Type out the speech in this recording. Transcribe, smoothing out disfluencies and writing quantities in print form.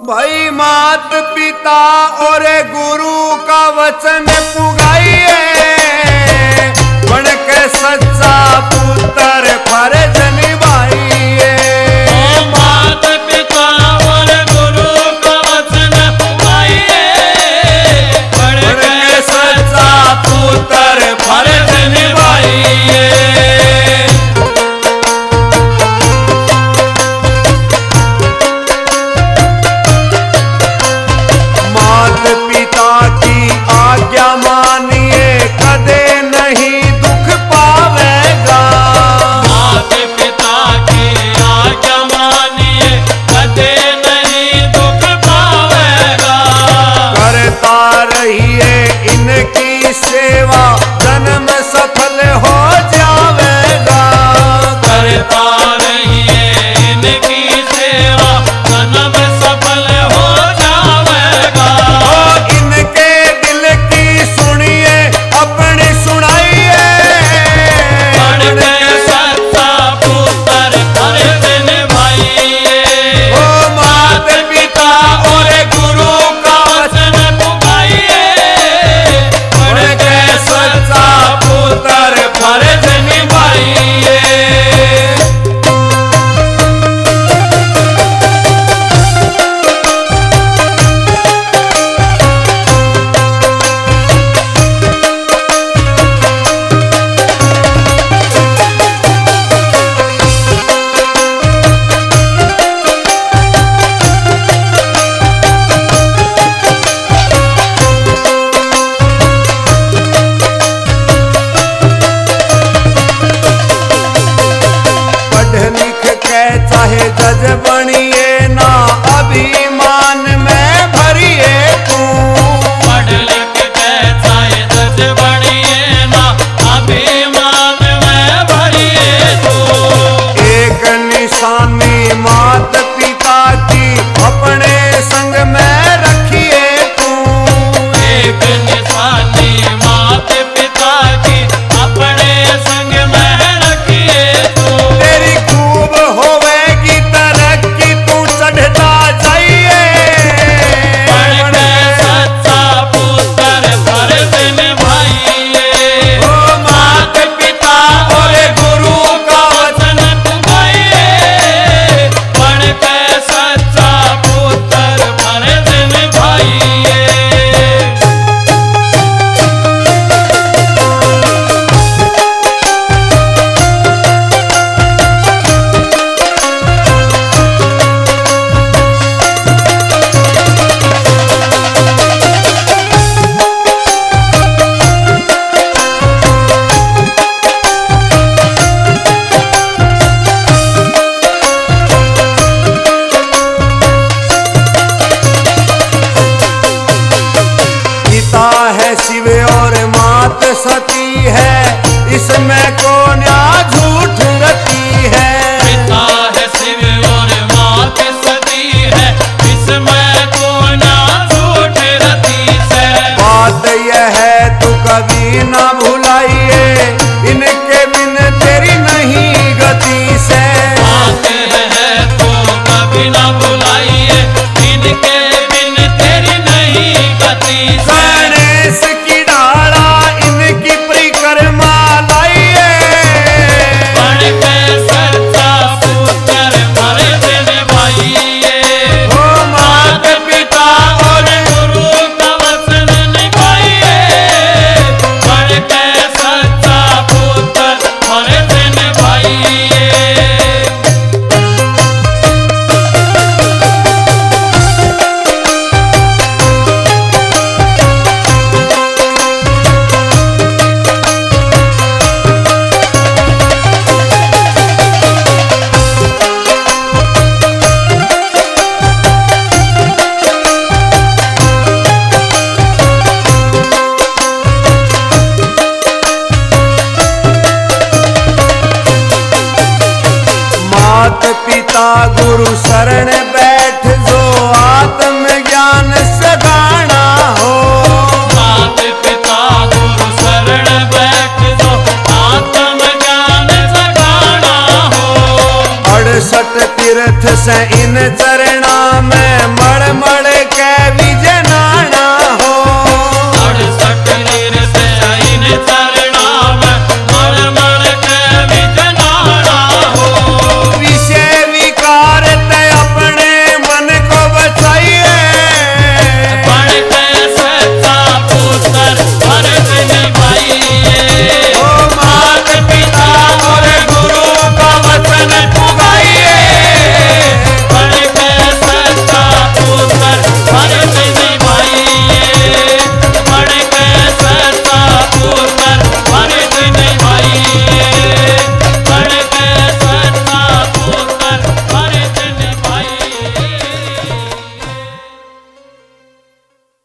भाई मात पिता और गुरु का वचन पुगाइए, बन के सच्चा पुत्र फर्ज निभाइए। मात पिता और गुरु का वचन पुगाइए, बन के सच्चा पुत्र फर्ज निभाइए। सेवा जन्म सफल हो जावेगा, करता रहिए इनकी सेवा जन्म सफल हो जावेगा। इनके दिल की सुनिए अपनी सुनाइए, बन के सच्चा पुत्र फर्ज निभाइए। ओ मात पिता और गुरु का वचन पुगाइए, सच्चा पुत्र फर्ज निभाइए। चाहे जज बनिए ना अभिमान में भरिए तू, पढ़ लिख के चाहे जज बनिए ना अभिमान में भरिए तू। एक निशानी मात पिता की अपने संग में रखिए तू, एक निशानी मात पिता की अपने संग में रखिए तू। तेरी खूब होवेगी तरक्की तू चढ़ता जाइए, बन के सच्चा पुत्र फर्ज निभाइए। ओ मात पिता और गुरु का वचन पुगाइए, बन के सच्चा पुत्र फर्ज निभाइए। पिता है शिव और मात सती है, इसमें कौन झूठ रती है। पिता है शिव और मात सती है, इसमें कौन झूठ रती से। बात यह है तू कभी ना भुलाइए, इनके बिन तेरी नहीं गति से। बात है तो कभी ना भुलाइए, इनके बिन तेरी नहीं गति से। गणेश की डाला इनकी परिक्रमा लाइए, बन के सच्चा पुत्र फर्ज निभाइए। ओ मात पिता और गुरु का वचन निभाइए, बन के सच्चा पुत्र फर्ज निभाइए। मात पिता गुरु शरण बैठ जो आत्मज्ञान सगाना हो। मात पिता गुरु शरण बैठ जो आत्मज्ञान जगाना हो। 68 तीर्थ से इन चरणा में